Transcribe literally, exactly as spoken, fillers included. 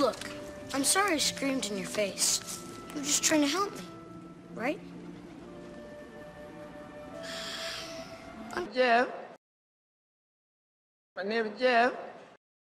Look, I'm sorry I screamed in your face. You were just trying to help me, right? I'm Jeff. My name is Jeff.